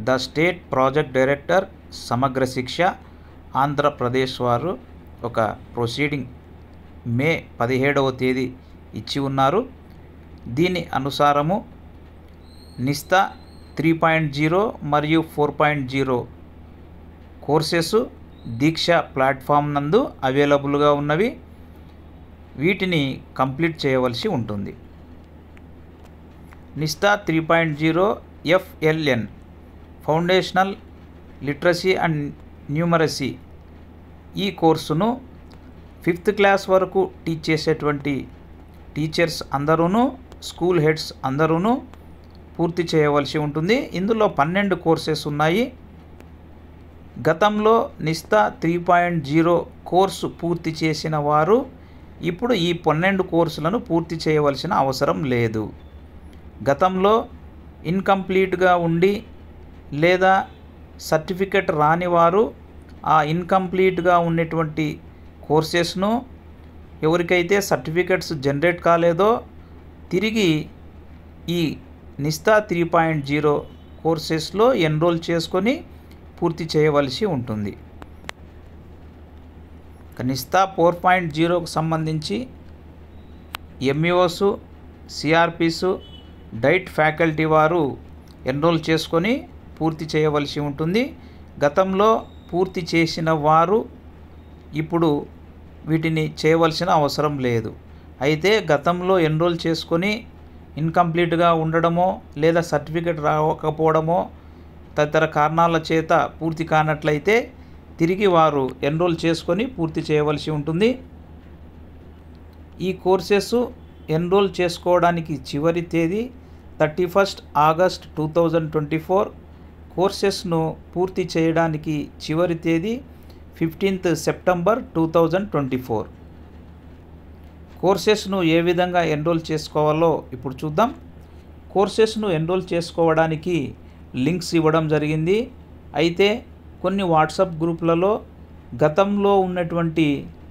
The state project director సమగ్ర శిక్ష ఆంధ్రప్రదేశ్ వారు ఒక ప్రొసీడింగ్ మే 17వ తేదీ ఇచ్చి ఉన్నారు. దీని అనుసారము నిస్తా 3.0 మరియు 4.0 కోర్సెస్ దీక్ష ప్లాట్ఫామ్ నందు అవైలబుల్గా ఉన్నవి. వీటిని కంప్లీట్ చేయవలసి ఉంటుంది. Nishtha 3.0 FLN foundational literacy and numeracy ఈ కోర్సును 5th క్లాస్ వరకు టీచ్ చేసేటువంటి టీచర్స్ అందరూ, స్కూల్ హెడ్స్ అందరూ పూర్తి చేయవలసి ఉంటుంది. ఇందులో 12 కోర్సెస్ ఉన్నాయి. గతంలో నిస్తా 3.0 కోర్సు పూర్తి చేసిన వారు ఇప్పుడు ఈ 12 కోర్సులను పూర్తి చేయవలసిన అవసరం లేదు. గతంలో ఇన్కంప్లీట్గా ఉండి లేదా సర్టిఫికెట్ రాని వారు ఆ ఇన్కంప్లీట్గా ఉన్నటువంటి కోర్సెస్ను ఎవరికైతే సర్టిఫికెట్స్ జనరేట్ కాలేదో తిరిగి ఈ నిస్తా 3.0 కోర్సెస్లో ఎన్రోల్ చేసుకొని పూర్తి చేయవలసి ఉంటుంది. నిస్తా 4.0కు సంబంధించి ఎంఈఓస్, సిఆర్పిస్, డైట్ ఫ్యాకల్టీ వారు ఎన్రోల్ చేసుకొని పూర్తి చేయవలసి ఉంటుంది. గతంలో పూర్తి చేసిన వారు ఇప్పుడు వీటిని చేయవలసిన అవసరం లేదు. అయితే గతంలో ఎన్రోల్ చేసుకొని ఇన్కంప్లీట్గా ఉండడమో లేదా సర్టిఫికెట్ రాకపోవడమో తదితర కారణాల చేత పూర్తి కానట్లయితే తిరిగి వారు ఎన్రోల్ చేసుకొని పూర్తి చేయవలసి ఉంటుంది. ఈ కోర్సెస్ ఎన్రోల్ చేసుకోవడానికి చివరి తేదీ 31 ఆగస్ట్ 2024. కోర్సెస్ను పూర్తి చేయడానికి చివరి తేదీ 15th సెప్టెంబర్ 2024. కోర్సెస్ను ఏ విధంగా ఎన్రోల్ చేసుకోవాలో ఇప్పుడు చూద్దాం. కోర్సెస్ను ఎన్రోల్ చేసుకోవడానికి లింక్స్ ఇవ్వడం జరిగింది. అయితే కొన్ని వాట్సాప్ గ్రూపులలో గతంలో ఉన్నటువంటి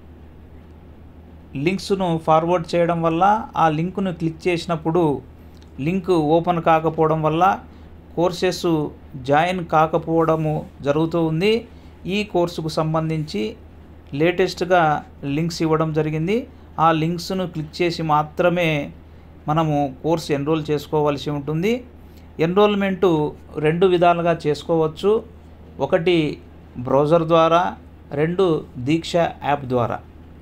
లింక్స్ను ఫార్వర్డ్ చేయడం వల్ల ఆ లింకును క్లిక్ చేసినప్పుడు లింక్ ఓపెన్ కాకపోవడం వల్ల కోర్సెస్ జాయిన్ కాకపోవడము జరుగుతూ ఉంది. ఈ కోర్సుకు సంబంధించి లేటెస్ట్గా లింక్స్ ఇవ్వడం జరిగింది. ఆ లింక్స్ను క్లిక్ చేసి మాత్రమే మనము కోర్సు ఎన్రోల్ చేసుకోవాల్సి ఉంటుంది. ఎన్రోల్మెంటు 2 విధాలుగా చేసుకోవచ్చు. ఒకటి బ్రౌజర్ ద్వారా, 2 దీక్ష యాప్ ద్వారా.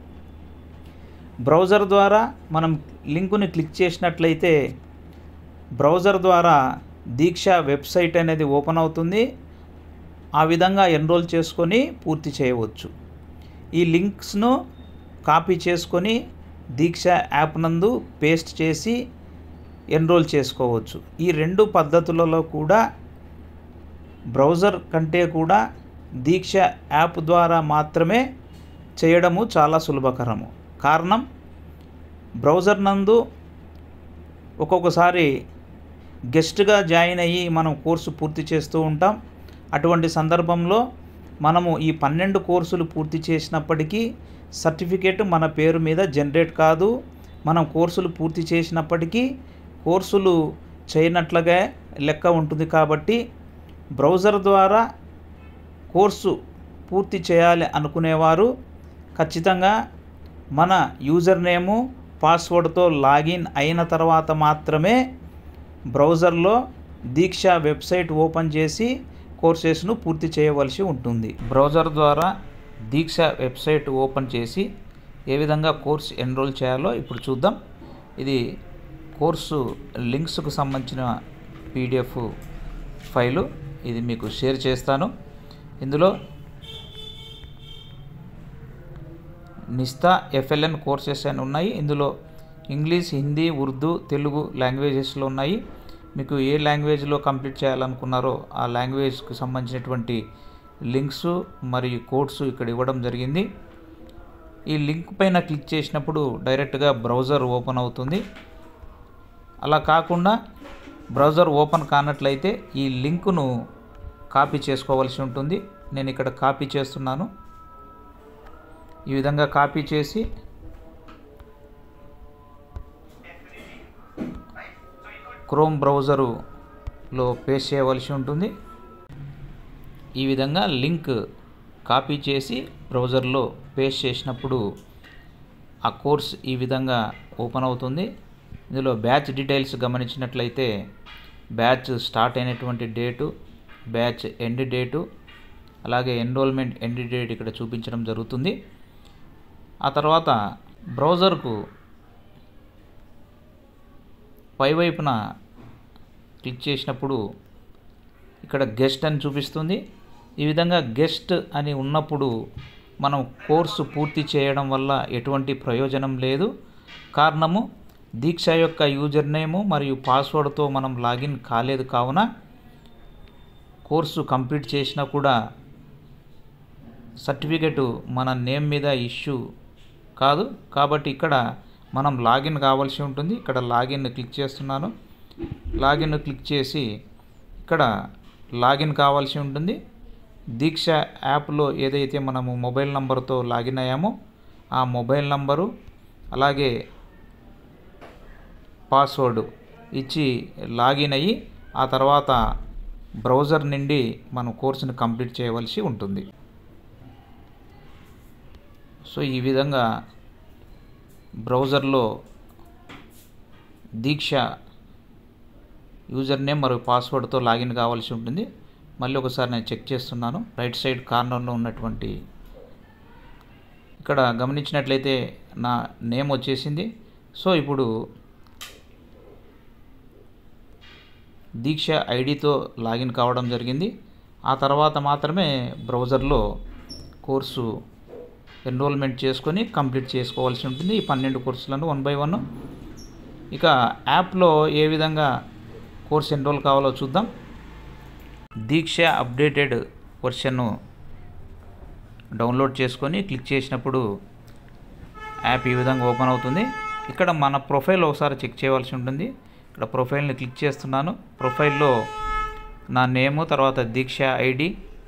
బ్రౌజర్ ద్వారా మనం లింకుని క్లిక్ చేసినట్లయితే బ్రౌజర్ ద్వారా దీక్ష వెబ్సైట్ అనేది ఓపెన్ అవుతుంది. ఆ విధంగా ఎన్రోల్ చేసుకొని పూర్తి చేయవచ్చు. ఈ లింక్స్ను కాపీ చేసుకొని దీక్ష యాప్ నందు పేస్ట్ చేసి ఎన్రోల్ చేసుకోవచ్చు. ఈ 2 పద్ధతులలో కూడా బ్రౌజర్ కంటే కూడా దీక్ష యాప్ ద్వారా మాత్రమే చేయడము చాలా సులభకరము. కారణం, బ్రౌజర్ నందు ఒక్కొక్కసారి గెస్ట్గా జాయిన్ అయ్యి మనం కోర్సు పూర్తి చేస్తూ ఉంటాం. అటువంటి సందర్భంలో మనము ఈ 12 కోర్సులు పూర్తి చేసినప్పటికీ సర్టిఫికేట్ మన పేరు మీద జనరేట్ కాదు. మనం కోర్సులు పూర్తి చేసినప్పటికీ కోర్సులు చేయనట్లుగా లెక్క ఉంటుంది. కాబట్టి బ్రౌజర్ ద్వారా కోర్సు పూర్తి చేయాలి అనుకునేవారు ఖచ్చితంగా మన యూజర్ నేము, పాస్వర్డ్తో లాగిన్ అయిన తర్వాత మాత్రమే బ్రౌజర్లో దీక్ష వెబ్సైట్ ఓపెన్ చేసి కోర్సెస్ను పూర్తి చేయవలసి ఉంటుంది. బ్రౌజర్ ద్వారా దీక్ష వెబ్సైట్ ఓపెన్ చేసి ఏ విధంగా కోర్సు ఎన్రోల్ చేయాలో ఇప్పుడు చూద్దాం. ఇది కోర్సు లింక్స్కు సంబంధించిన PDF ఫైలు. ఇది మీకు షేర్ చేస్తాను. ఇందులో నిస్తా FLN కోర్సెస్ అని ఉన్నాయి. ఇందులో ఇంగ్లీష్, హిందీ, ఉర్దూ, తెలుగు లాంగ్వేజెస్లో ఉన్నాయి. మీకు ఏ లాంగ్వేజ్లో కంప్లీట్ చేయాలనుకున్నారో ఆ లాంగ్వేజ్కి సంబంధించినటువంటి లింక్స్ మరియు కోడ్స్ ఇక్కడ ఇవ్వడం జరిగింది. ఈ లింక్ పైన క్లిక్ చేసినప్పుడు డైరెక్ట్గా బ్రౌజర్ ఓపెన్ అవుతుంది. అలా కాకుండా బ్రౌజర్ ఓపెన్ కానట్లయితే ఈ లింకును కాపీ చేసుకోవాల్సి ఉంటుంది. నేను ఇక్కడ కాపీ చేస్తున్నాను. ఈ విధంగా కాపీ చేసి క్రోమ్ బ్రౌజరులో పేస్ట్ చేయవలసి ఉంటుంది. ఈ విధంగా లింక్ కాపీ చేసి బ్రౌజర్లో పేస్ట్ చేసినప్పుడు ఆ కోర్స్ ఈ విధంగా ఓపెన్ అవుతుంది. ఇందులో బ్యాచ్ డీటెయిల్స్ గమనించినట్లయితే బ్యాచ్ స్టార్ట్ అయినటువంటి డేటు, బ్యాచ్ ఎండ్ డేటు, అలాగే ఎన్రోల్మెంట్ ఎండ్ డేట్ ఇక్కడ చూపించడం జరుగుతుంది. ఆ తర్వాత బ్రౌజర్కు పైవైపున క్లిక్ చేసినప్పుడు ఇక్కడ గెస్ట్ అని చూపిస్తుంది. ఈ విధంగా గెస్ట్ అని ఉన్నప్పుడు మనం కోర్సు పూర్తి చేయడం వల్ల ఎటువంటి ప్రయోజనం లేదు. కారణము దీక్ష యొక్క యూజర్ నేము మరియు పాస్వర్డ్తో మనం లాగిన్ కాలేదు కావున కోర్సు కంప్లీట్ చేసినా కూడా సర్టిఫికెట్ మన నేమ్ మీద ఇష్యూ కాదు. కాబట్టి ఇక్కడ మనం లాగిన్ కావాల్సి ఉంటుంది. ఇక్కడ లాగిన్ క్లిక్ చేస్తున్నాను. లాగిన్ క్లిక్ చేసి ఇక్కడ లాగిన్ కావాల్సి ఉంటుంది. దీక్ష యాప్లో ఏదైతే మనము మొబైల్ నంబర్తో లాగిన్ అయ్యామో ఆ మొబైల్ నంబరు అలాగే పాస్వర్డ్ ఇచ్చి లాగిన్ అయ్యి ఆ తర్వాత బ్రౌజర్ నుండి మనం కోర్సును కంప్లీట్ చేయవలసి ఉంటుంది. సో ఈ విధంగా బ్రౌజర్లో దీక్ష యూజర్ నేమ్ మరియు పాస్వర్డ్తో లాగిన్ కావాల్సి ఉంటుంది. మళ్ళీ ఒకసారి నేను చెక్ చేస్తున్నాను. రైట్ సైడ్ కార్నర్లో ఉన్నటువంటి ఇక్కడ గమనించినట్లయితే నా నేమ్ వచ్చేసింది. సో ఇప్పుడు దీక్ష ఐడితో లాగిన్ కావడం జరిగింది. ఆ తర్వాత మాత్రమే బ్రౌజర్లో కోర్సు ఎన్రోల్మెంట్ చేసుకొని కంప్లీట్ చేసుకోవాల్సి ఉంటుంది. ఈ 12 కోర్సులను 1 by 1. ఇక యాప్లో ఏ విధంగా కోర్స్ ఎన్రోల్ కావాలో చూద్దాం. దీక్ష అప్డేటెడ్ వర్షన్ను డౌన్లోడ్ చేసుకొని క్లిక్ చేసినప్పుడు యాప్ ఈ విధంగా ఓపెన్ అవుతుంది. ఇక్కడ మన ప్రొఫైల్ ఒకసారి చెక్ చేయవలసి ఉంటుంది. ఇక్కడ ప్రొఫైల్ని క్లిక్ చేస్తున్నాను. ప్రొఫైల్లో నా నేము, తర్వాత దీక్ష ఐడి,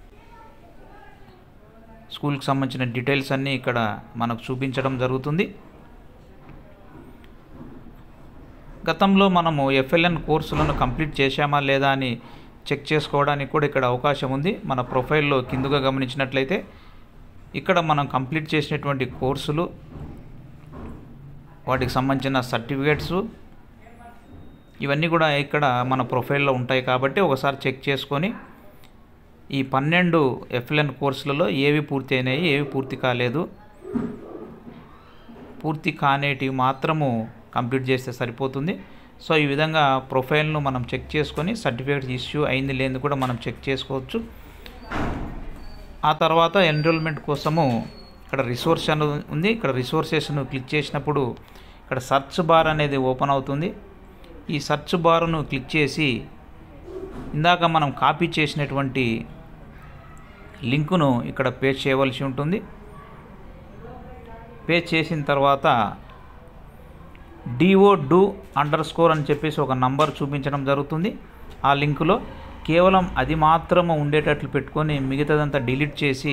స్కూల్కి సంబంధించిన డీటెయిల్స్ అన్నీ ఇక్కడ మనకు చూపించడం జరుగుతుంది. గతంలో మనము FLN కోర్సులను కంప్లీట్ చేశామా లేదా అని చెక్ చేసుకోవడానికి కూడా ఇక్కడ అవకాశం ఉంది. మన ప్రొఫైల్లో కిందగా గమనించినట్లయితే ఇక్కడ మనం కంప్లీట్ చేసినటువంటి కోర్సులు, వాటికి సంబంధించిన సర్టిఫికేట్స్ ఇవన్నీ కూడా ఇక్కడ మన ప్రొఫైల్లో ఉంటాయి. కాబట్టి ఒకసారి చెక్ చేసుకొని ఈ 12 FLN కోర్సులలో ఏవి పూర్తి అయినాయి, ఏవి పూర్తి కాలేదు, పూర్తి కానేటివి మాత్రము కంప్లీట్ చేస్తే సరిపోతుంది. సో ఈ విధంగా ప్రొఫైల్ను మనం చెక్ చేసుకొని సర్టిఫికేట్ ఇష్యూ అయింది లేని కూడా మనం చెక్ చేసుకోవచ్చు. ఆ తర్వాత ఎన్రోల్మెంట్ కోసము ఇక్కడ రిసోర్స్ అని ఉంది. ఇక్కడ రిసోర్సెస్ను క్లిక్ చేసినప్పుడు ఇక్కడ సెర్చ్ బార్ అనేది ఓపెన్ అవుతుంది. ఈ సెర్చ్ బార్ను క్లిక్ చేసి ఇందాక మనం కాపీ చేసినటువంటి లింకును ఇక్కడ పేస్ట్ చేయవలసి ఉంటుంది. పేస్ట్ చేసిన తర్వాత DO_do_ అని చెప్పేసి ఒక నంబర్ చూపించడం జరుగుతుంది. ఆ లింకులో కేవలం అది మాత్రము ఉండేటట్లు పెట్టుకొని మిగతాదంతా డిలీట్ చేసి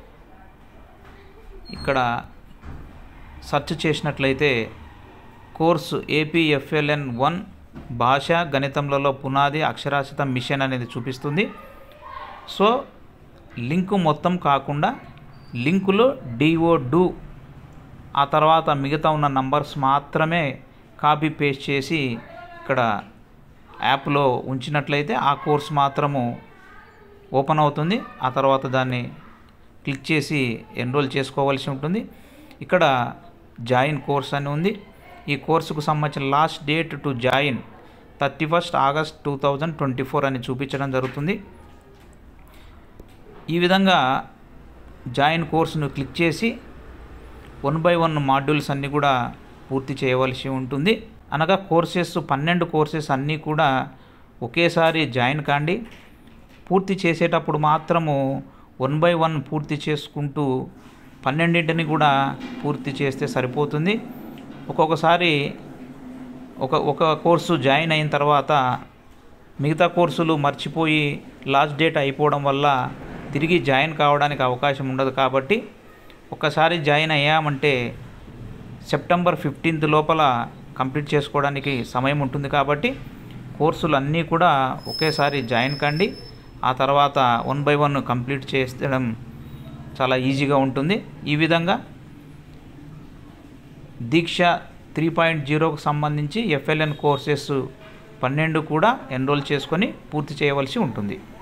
ఇక్కడ సెర్చ్ చేసినట్లయితే కోర్సు APFLN1 భాష గణితంలో పునాది అక్షరాస్యత మిషన్ అనేది చూపిస్తుంది. సో లింకు మొత్తం కాకుండా లింకులో DO_do ఆ తర్వాత మిగతా ఉన్న నంబర్స్ మాత్రమే కాపీ పేస్ట్ చేసి ఇక్కడ యాప్లో ఉంచినట్లయితే ఆ కోర్స్ మాత్రము ఓపెన్ అవుతుంది. ఆ తర్వాత దాన్ని క్లిక్ చేసి ఎన్రోల్ చేసుకోవాల్సి ఉంటుంది. ఇక్కడ జాయిన్ కోర్స్ అని ఉంది. ఈ కోర్సుకు సంబంధించిన last date to join 31st August 2024 అని చూపించడం జరుగుతుంది. ఈ విధంగా జాయిన్ కోర్సును క్లిక్ చేసి 1 by 1 మాడ్యూల్స్ అన్నీ కూడా పూర్తి చేయవలసి ఉంటుంది. అనగా 12 కోర్సెస్ అన్నీ కూడా ఒకేసారి జాయిన్ కాండి. పూర్తి చేసేటప్పుడు మాత్రము 1 by 1 పూర్తి చేసుకుంటూ 12 కూడా పూర్తి చేస్తే సరిపోతుంది. ఒక్కొక్కసారి ఒక కోర్సు జాయిన్ అయిన తర్వాత మిగతా కోర్సులు మర్చిపోయి లాస్ట్ డేట్ అయిపోవడం వల్ల తిరిగి జాయిన్ కావడానికి అవకాశం ఉండదు. కాబట్టి ఒక్కసారి జాయిన్ అయ్యామంటే September 15th లోపల కంప్లీట్ చేసుకోవడానికి సమయం ఉంటుంది. కాబట్టి కోర్సులు అన్నీ కూడా ఒకేసారి జాయిన్ కండి. ఆ తర్వాత 1 by 1 కంప్లీట్ చేయడం చాలా ఈజీగా ఉంటుంది. ఈ విధంగా దీక్ష 3.0కు సంబంధించి FLN కోర్సెస్ 12 కూడా ఎన్రోల్ చేసుకొని పూర్తి చేయవలసి ఉంటుంది.